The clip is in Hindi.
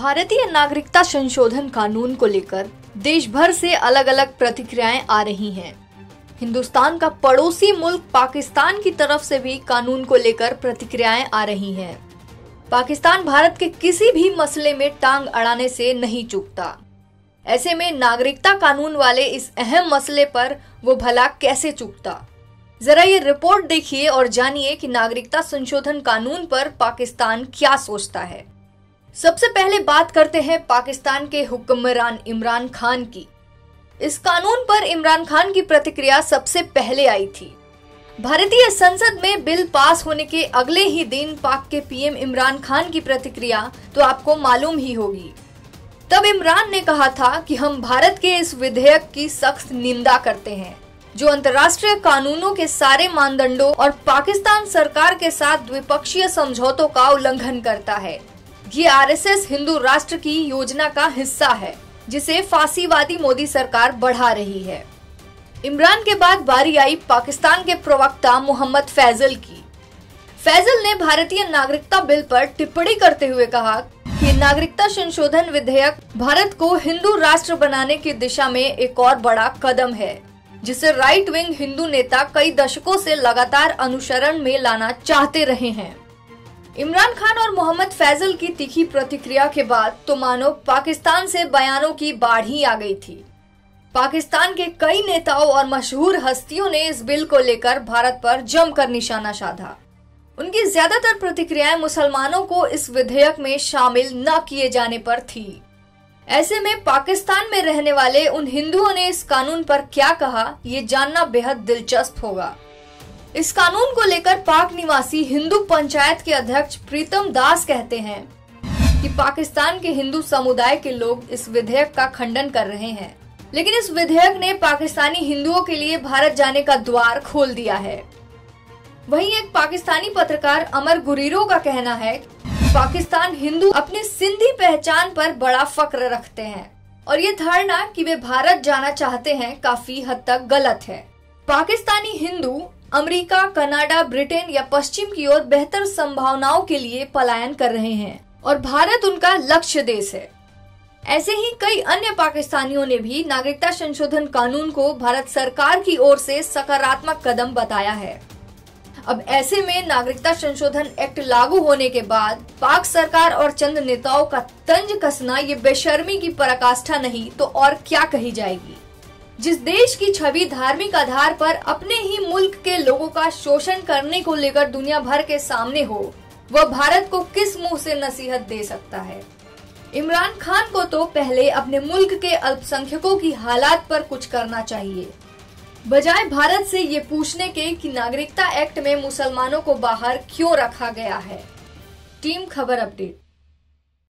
भारतीय नागरिकता संशोधन कानून को लेकर देश भर से अलग अलग प्रतिक्रियाएं आ रही हैं। हिंदुस्तान का पड़ोसी मुल्क पाकिस्तान की तरफ से भी कानून को लेकर प्रतिक्रियाएं आ रही हैं। पाकिस्तान भारत के किसी भी मसले में टांग अड़ाने से नहीं चूकता। ऐसे में नागरिकता कानून वाले इस अहम मसले पर वो भला कैसे चूकता। जरा ये रिपोर्ट देखिए और जानिए कि नागरिकता संशोधन कानून पर पाकिस्तान क्या सोचता है। सबसे पहले बात करते हैं पाकिस्तान के हुक्मरान इमरान खान की। इस कानून पर इमरान खान की प्रतिक्रिया सबसे पहले आई थी। भारतीय संसद में बिल पास होने के अगले ही दिन पाक के पीएम इमरान खान की प्रतिक्रिया तो आपको मालूम ही होगी। तब इमरान ने कहा था कि हम भारत के इस विधेयक की सख्त निंदा करते हैं, जो अंतर्राष्ट्रीय कानूनों के सारे मानदंडों और पाकिस्तान सरकार के साथ द्विपक्षीय समझौतों का उल्लंघन करता है। ये आरएसएस हिंदू राष्ट्र की योजना का हिस्सा है, जिसे फासीवादी मोदी सरकार बढ़ा रही है। इमरान के बाद बारी आई पाकिस्तान के प्रवक्ता मोहम्मद फैजल की। फैजल ने भारतीय नागरिकता बिल पर टिप्पणी करते हुए कहा कि नागरिकता संशोधन विधेयक भारत को हिंदू राष्ट्र बनाने की दिशा में एक और बड़ा कदम है, जिसे राइट विंग हिंदू नेता कई दशकों से लगातार अनुसरण में लाना चाहते रहे हैं। इमरान खान और मोहम्मद फैजल की तीखी प्रतिक्रिया के बाद तो मानो पाकिस्तान से बयानों की बाढ़ ही आ गई थी। पाकिस्तान के कई नेताओं और मशहूर हस्तियों ने इस बिल को लेकर भारत पर जमकर निशाना साधा। उनकी ज्यादातर प्रतिक्रियाएं मुसलमानों को इस विधेयक में शामिल न किए जाने पर थी। ऐसे में पाकिस्तान में रहने वाले उन हिंदुओं ने इस कानून पर क्या कहा, ये जानना बेहद दिलचस्प होगा। इस कानून को लेकर पाक निवासी हिंदू पंचायत के अध्यक्ष प्रीतम दास कहते हैं कि पाकिस्तान के हिंदू समुदाय के लोग इस विधेयक का खंडन कर रहे हैं, लेकिन इस विधेयक ने पाकिस्तानी हिंदुओं के लिए भारत जाने का द्वार खोल दिया है। वहीं एक पाकिस्तानी पत्रकार अमर गुरीरो का कहना है कि पाकिस्तान हिंदू अपनी सिंधी पहचान पर बड़ा फक्र रखते हैं और ये धारणा कि वे भारत जाना चाहते हैं काफी हद तक गलत है। Pakistani Hindu America, Canada, Britain या पश्चिम की ओर बेहतर संभावनाओं के लिए पलायन कर रहे हैं और भारत उनका लक्ष्य देश है। ऐसे ही कई अन्य पाकिस्तानियों ने भी नागरिकता संशोधन कानून को भारत सरकार की ओर से सकारात्मक कदम बताया है। अब ऐसे में नागरिकता संशोधन एक्ट लागू होने के बाद पाक सरकार और चंद नेताओं का तंज कसना ये बेशर्मी की पराकाष्ठा नहीं तो और क्या कही जाएगी। जिस देश की छवि धार्मिक आधार पर अपने ही मुल्क के लोगों का शोषण करने को लेकर दुनिया भर के सामने हो, वह भारत को किस मुंह से नसीहत दे सकता है। इमरान खान को तो पहले अपने मुल्क के अल्पसंख्यकों की हालात पर कुछ करना चाहिए, बजाय भारत से ये पूछने के कि नागरिकता एक्ट में मुसलमानों को बाहर क्यों रखा गया है। टीम खबर अपडेट।